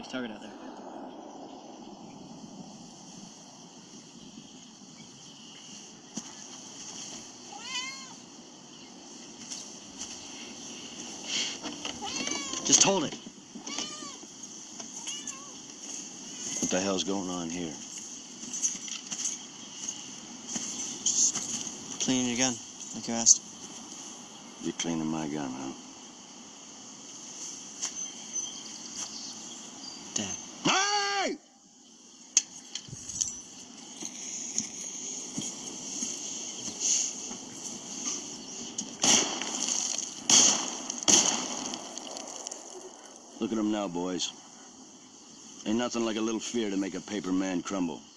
There's a target out there. Just hold it. What the hell's going on here? Just cleaning your gun, like you asked. You're cleaning my gun, huh? Dad. Hey! Look at them now, boys. Ain't nothing like a little fear to make a paper man crumble.